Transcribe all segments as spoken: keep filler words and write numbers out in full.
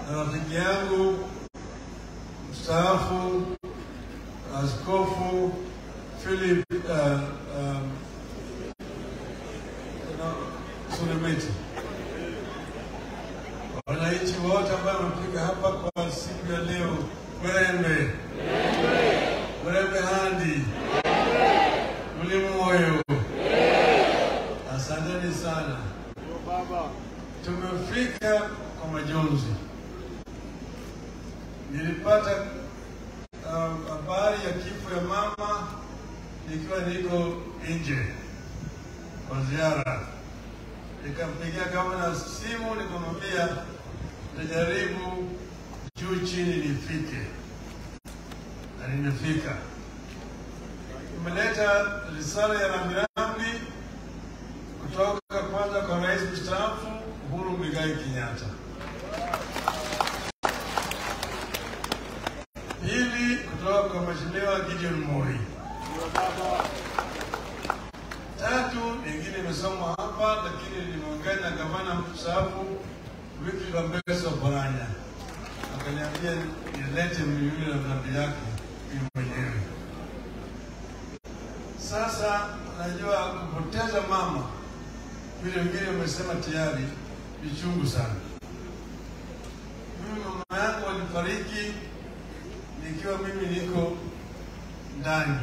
na rafiki yangu mstaafu Askofu Philip uh, um, Sulemeti. Wananchi wote ambao wamefika hapa kwa siku ya leo, Murembe, Murembe handi, Mulimoyo, asanteni sana. Tumefika kwa majonzi. Nilipata habari uh, ya kifo ya mama nikiwa niko nje kwa ziara. Nikampigia gavana simu nikamwambia najaribu juu chini nifike. Na nimefika. Nimeleta risala ya rambirambi kutoka kwanza kwa Rais mstaafu Uhuru Muigai Kenyatta. Pili kutoka kwa Mheshimiwa Gideon Moi. Tatu nyingine imesoma hapa lakini nimeongea na gavana mstaafu wiki Lambeso Baranya. Akaniambia nilete yule na rambi yake mwenyewe. Sasa najua kupoteza mama vile wengine wamesema tayari ni chungu sana. Mimi mama yangu alifariki nikiwa mimi niko ndani.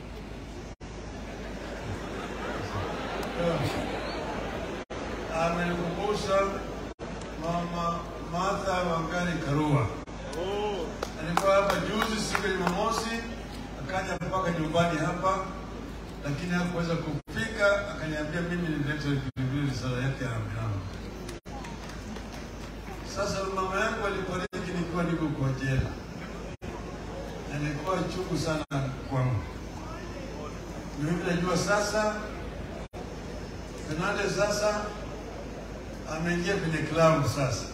Amenikumbusha mama Martha Wangari Karua. Alikuwa hapa juzi siku ya Jumamosi, akaja mpaka nyumbani hapa, lakini hakuweza kufika. Akaniambia mimi nilete risala yake ya rambirambi. Sasa mama yangu alifariki nikiwa niko kwa jela. Na nilikuwa chungu sana kwangu. Mimi najua sasa Fernandez sasa ameingia kwenye klabu sasa.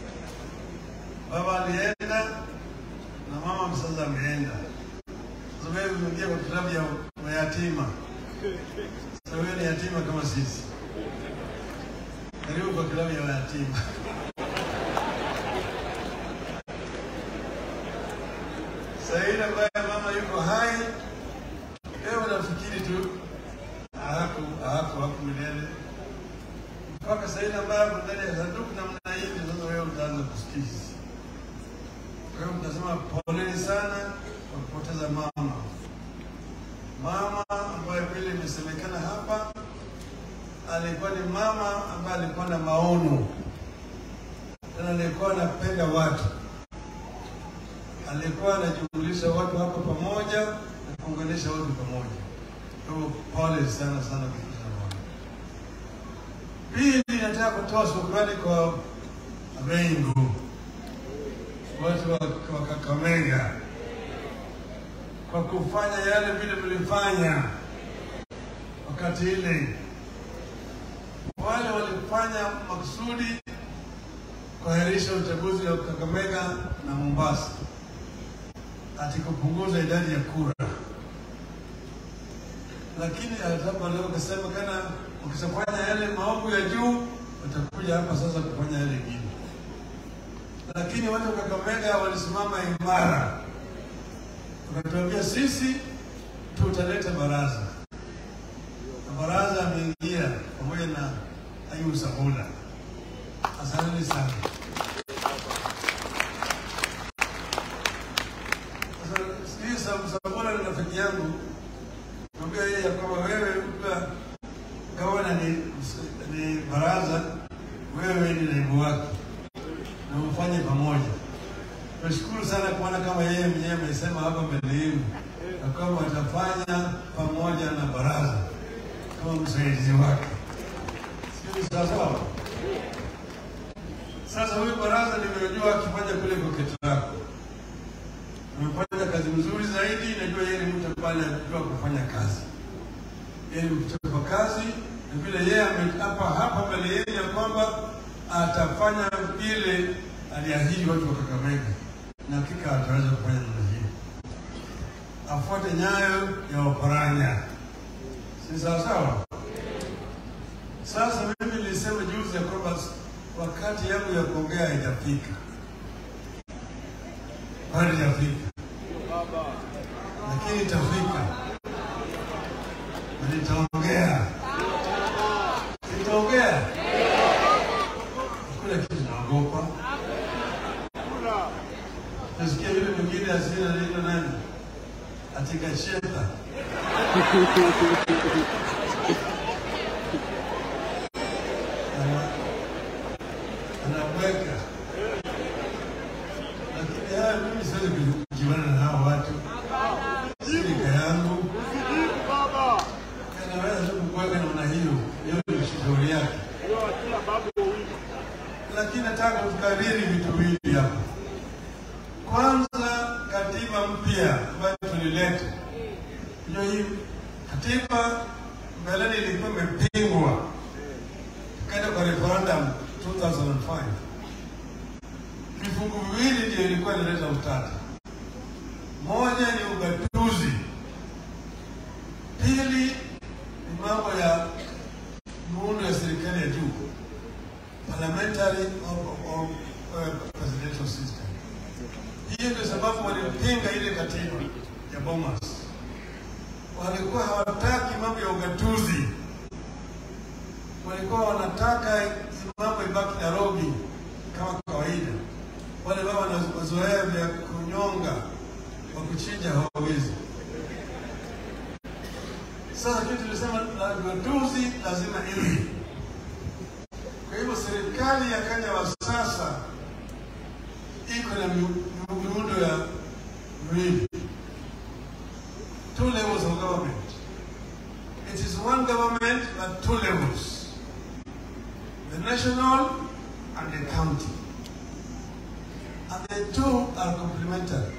Baba alienda na mama sasa ameenda. Sasa wewe umeingia kwa klabu ya mayatima. Sasa wewe ni yatima kama sisi. Karibu kwa klabu ya mayatima. Saida ambaye mama yuko hai, leo nafikiri tu haku haku haku milele. Mpaka Saida ambaye ndani ya sanduku namna hii sasa wewe utaanza kusikiza. Kwa hiyo mtasema poleni sana kwa kupoteza mama. Mama ambaye vile imesemekana hapa alikuwa ni mama ambaye alikuwa na maono. Na alikuwa anapenda watu. Alikuwa anajumlisha watu hapa pamoja na kuunganisha watu pamoja. Kwa pole sana sana kwa mama. Pili nataka kutoa shukrani kwa Rengo. Watu wa Kakamega kwa kufanya yale vile mlifanya wakati ile. Wale walifanya makusudi kuahirisha uchaguzi wa Kakamega na Mombasa ati kupunguza idadi ya kura. Lakini hapa leo kasema kana ukisafanya yale maovu ya juu watakuja hapa sasa kufanya yale mengine. Lakini watu wa Kakamega walisimama imara. Wakatuambia sisi tutaleta baraza. Na baraza ameingia pamoja na Ayubu Sabula. Asante sana. Sasa Sabula ni rafiki yangu. Naambia yeye kwamba wewe ukiwa gavana ni ni baraza, wewe ni naibu wake. Na mfanye pamoja. Nashukuru sana kuona kama yeye mwenyewe amesema hapa mbele yenu na kama atafanya pamoja na baraza kama msaidizi wake. Sio sawa? Sasa huyu baraza nimejua akifanya kule kwa Ketrako. Amefanya kazi nzuri zaidi, najua yeye ni mtu pale anajua kufanya kazi. Yeye ni mtu wa kazi, na vile yeye hapa hapa mbele yenu ya kwamba atafanya vile aliahidi watu wa Kakamega. Na hakika ataweza kufanya namna hiyo. Afuate nyayo ya Oparanya. Si sawa sawa? Sasa mimi nilisema juzi ya kwamba wakati yangu ya kuongea haijafika. bado hajafika, lakini itafika. Nitaongea, nitaongea. Kuna kitu naogopa. Nasikia yule mwingine asili anaitwa nani? Atika sheta. Anaweka. Lakini haya mimi siwezi kujiwana na hao watu. Sirika yangu. Anaweza tu kuweka namna hiyo. Hiyo ni shauri yake. Lakini nataka kukariri vitu hivi hapa. Kwanza, katiba mpya ambayo tulileta. Hiyo hii katiba mbeleni ilikuwa imepingwa. Kaenda kwa referendum two thousand five. Vifungu viwili ndio ilikuwa inaleta utata. Moja ni ugatuzi. Pili ni mambo ya muundo ya serikali ya juu. Parliamentary or, or, or presidential system. Hiyo ndio sababu walipinga ile katiba ya Bomas. Walikuwa hawataki mambo ya ugatuzi. Walikuwa wanataka mambo ibaki Nairobi kama kawaida. Wale baba na mazoea ya kunyonga wa kuchinja hawawezi. Sasa kitu tulisema la ugatuzi lazima iwe. Kwa hivyo serikali ya Kenya wa sasa iko na miundo ya miwili. Two levels of government. It is one government but two levels. The national and the county. And the two are complementary.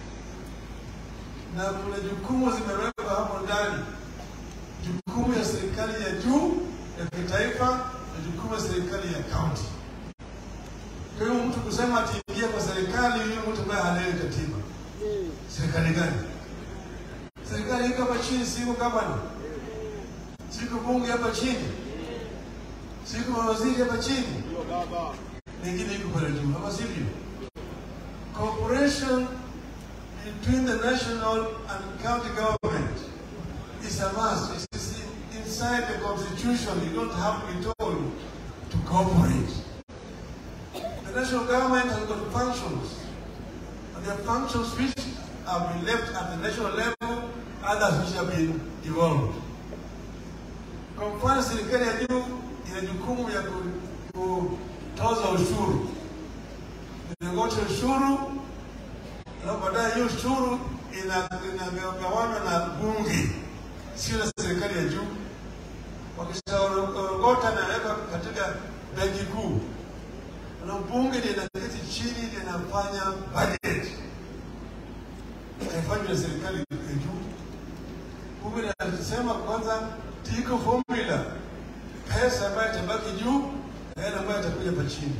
Na kuna jukumu zimewekwa hapo ndani. Jukumu ya serikali ya juu ya kitaifa na jukumu ya serikali ya county. Kwa hiyo mtu kusema ati ingia kwa serikali, huyo mtu ambaye halewi katiba. Serikali gani? Serikali iko hapa chini, siko gavana. Siko bunge hapa chini. Siko waziri hapa chini. Nyingine iko pale juu, hapa sivyo. Cooperation between the national and county government is a must. It is inside the constitution. You don't have to be told to cooperate. The national government has got functions, and there are functions which have been left at the national level, others which have been devolved. Kwa mfano, serikali ya juu ina jukumu ya kutoza ushuru. Inangoja ushuru, na baadaye hiyo ushuru inagawanywa na bunge, sio na serikali ya juu. Wakishaorogota na weka katika benki kuu, na bunge linaketi chini linafanya budget. Haifanywi na serikali ya juu. Bunge linasema kwanza tiko formula, pesa ambayo itabaki juu na hela ambayo itakuja pa chini.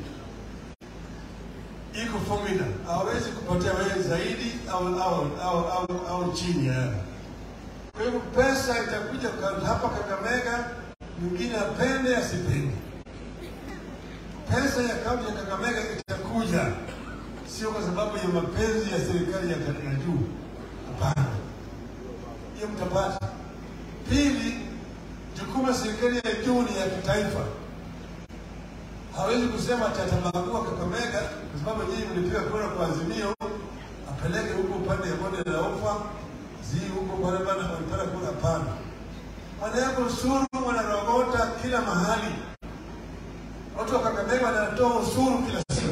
Iko formula, hawezi kupotea wewe zaidi au au au au, au chini ya. Kwa hivyo pesa itakuja hapa Kakamega, mwingine apende asipende. Pesa ya kaunti ya Kakamega itakuja sio kwa sababu ya mapenzi ya serikali ya ya juu. Hapana. Hiyo mtapata. Pili, jukumu la serikali ya juu ni ya kitaifa. Hawezi kusema atatabagua Kakamega kwa sababu yeye mlipiga kura kwa Azimio, apeleke huko upande ya bonde la Ufa, zi huko barabara na kupata kura pana. Maana yako ushuru wanarogota kila mahali. Watu wa Kakamega wanatoa ushuru kila siku.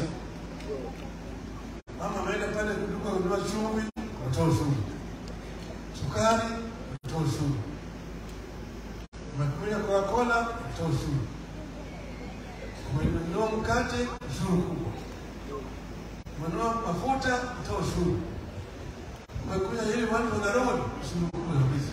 Mama ameenda pale kuduka kununua chumvi, wanatoa ushuru. Sukari, wanatoa ushuru. Umekunywa Coca-Cola, wanatoa ushuru. Umenunua mkate, ushuru kubwa. Umenunua mafuta, wanatoa ushuru. Umekunywa hili watu wana road, ushuru kubwa kabisa.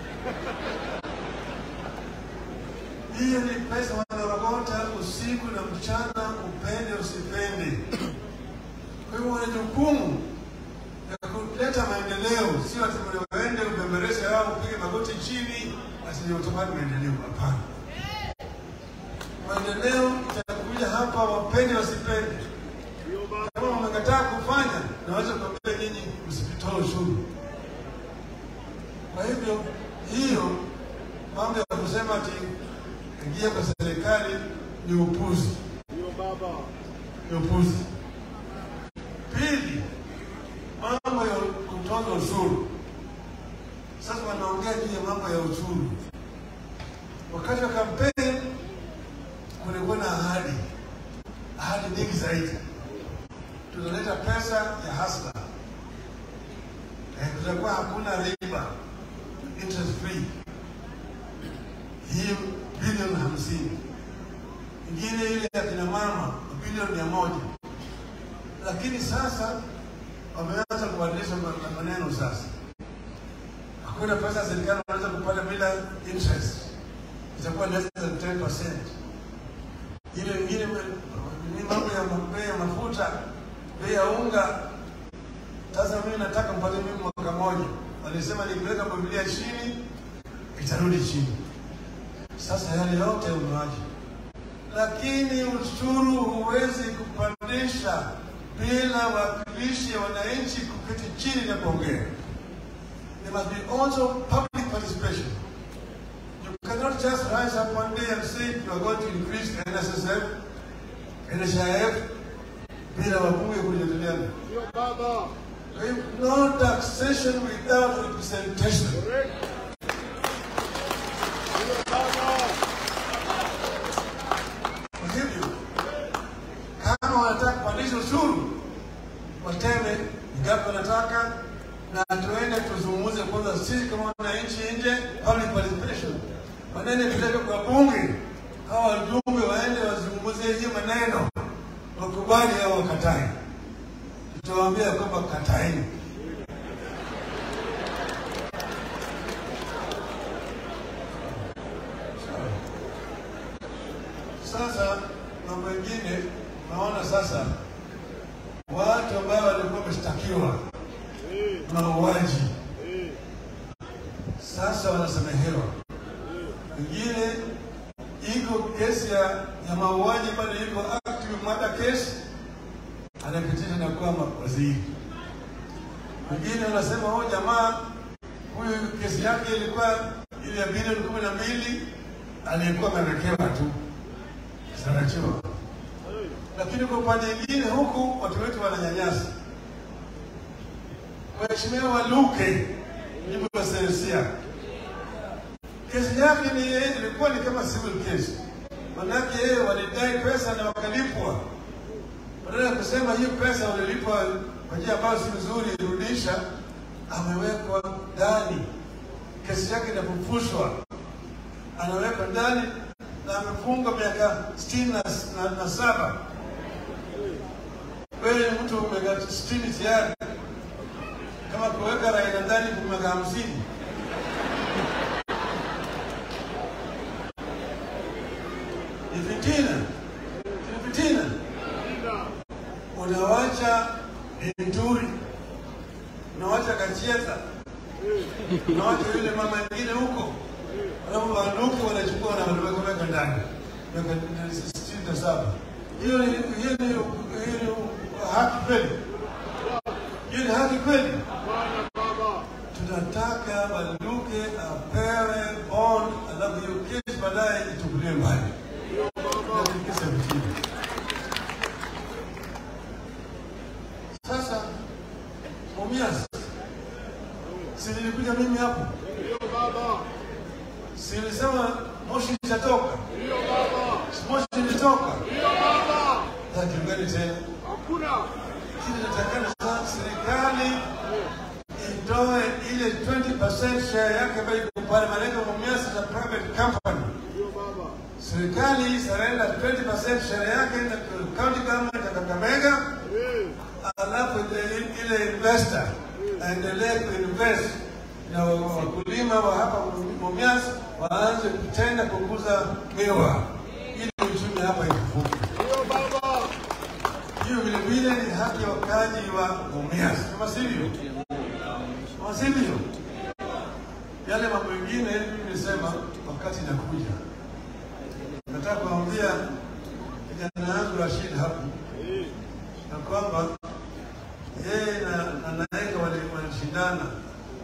Hiyo ni pesa wanarogota usiku na mchana, upende usipende. Kwa hivyo wana jukumu ya kuleta maendeleo, sio ati uende ubembereshe hao upige magoti chini asije utapata maendeleo. Hapana. Maendeleo itakuja hapa wapende wasipende. Kama wamekataa kufanya, na wacha kuambia kuingia kwa serikali ni upuzi. Ni upuzi. Pili, mambo ya kutoza ushuru. Sasa wanaongea juu ya mambo ya ushuru. Wakati wa kampeni kulikuwa na ahadi. Ahadi nyingi zaidi. Tunaleta pesa ya hasla. Eh, kutakuwa hakuna riba. Interest free. Hii bilioni hamsini. Ingine ile ya kina mama bilioni mia moja. Lakini sasa wameanza kubadilisha maneno sasa. Hakuna pesa serikali wanaweza kupata bila interest. Itakuwa less than ten percent. Ile ingine ni mambo ya bei ya mafuta, bei ya unga. Sasa mimi nataka mpate mimi mwaka moja. Walisema nikiweka Biblia chini itarudi chini. Sasa yale yote umewaje. Lakini ushuru huwezi kupandisha bila wakilishi wananchi kuketi chini na kuongea. There must be also public participation. You cannot just rise up one day and say you are going to increase N S S F, N H I F, bila wabunge kujadiliana. No taxation without representation. Kwa hivyo, kama wanataka kupandisha ushuru, wateme ngapi wanataka, na tuende tuzungumze kwanza sisi kama wananchi nje, public participation. Maneno vitaka kwa bunge, hawa wajumbe waende wazungumzie hii maneno, wakubali au wakatai. Tutawaambia kwamba kataini. Sasa mambo mengine naona sasa watu ambao walikuwa wameshtakiwa mauaji sasa wanasamehewa. Wengine iko kesi ya, ya mauaji bado iko active murder case, anapitisha na kuwa waziri. Wengine wanasema oh jamaa huyu kesi yake ilikuwa ile ya bilioni kumi na mbili alikuwa amewekewa tu. Sarachiwa. Lakini kwa upande mwingine huku watu wetu wananyanyasa. Mheshimiwa Waluke jibu la serisia. Kesi yake ni ilikuwa ni kama civil case. Manake yeye walidai pesa na wakalipwa. Badala ya kusema hiyo pesa walilipwa kwa njia ambayo si nzuri irudisha, amewekwa ndani. Kesi yake inafufushwa. Anawekwa ndani na amefungwa miaka sitini na saba. Wewe mtu umeka sitini tayari. Kama kuweka Raila ndani kwa miaka hamsini. Ni fitina. Ni fitina. Unawacha Nturi. Unawacha Kachieta. Unawacha yule mama mwingine huko. Wanapo Waluke wanachukua na wanaweka ndani. Miaka sitini na saba. Hiyo ni hiyo ni hiyo haki kweli. Hiyo ni haki kweli. Tunataka Waluke apewe bond, alafu hiyo kesi baadaye itukuliwe mbali. Sasa Mumias, si nilikuja mimi hapo? Ndio baba. Si nilisema moshi itatoka? Ndio baba. Moshi itatoka? Ndio baba. Sasa tungani tena? Hakuna. Kile tunatakana sasa serikali itoe ile twenty percent share yake ambayo iko pale. Malengo Mumias is a private company. Ndio baba. Serikali surrender twenty percent share yake na county government ya Kakamega. Alafu ile investor aendelee kuinvest na wakulima wa hapa Mumias waanze kutenda kukuza miwa ili uchumi hapa ifufuke. Ndio baba. Hiyo vile vile ni haki ya wakazi wa Mumias. Kama sivyo? Kama sivyo? Yale mambo mengine nilisema wakati nakuja. Nataka kuambia kijana yangu Rashid hapo na kwamba yeye na anaeka walishindana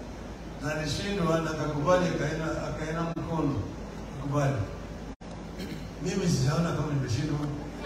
na alishindwa na akakubali akaina akaina mkono akubali. Mtaona kama nimeshindwa.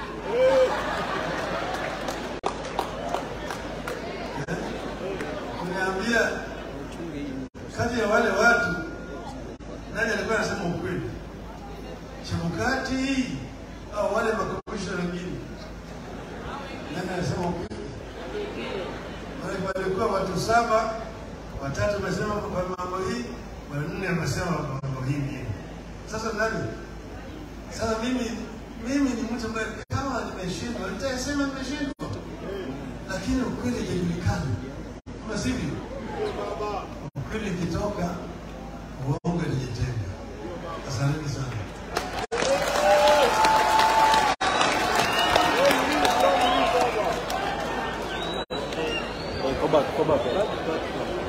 Niambia kati ya wale watu nani alikuwa anasema ukweli? Chebukati au wale makomishona wengine? Nani anasema ukweli? Wale walikuwa watu saba, watatu wamesema kwa mambo hii, wanne wamesema kwa mambo hii. Sasa nani? Sasa mimi mimi ni mtu ambaye kama nimeshindwa, nitasema nimeshindwa. Lakini ukweli haijulikani. Kama sivyo, ukweli kitoka, uongo unajitenga. Asante sana. Go back, go back.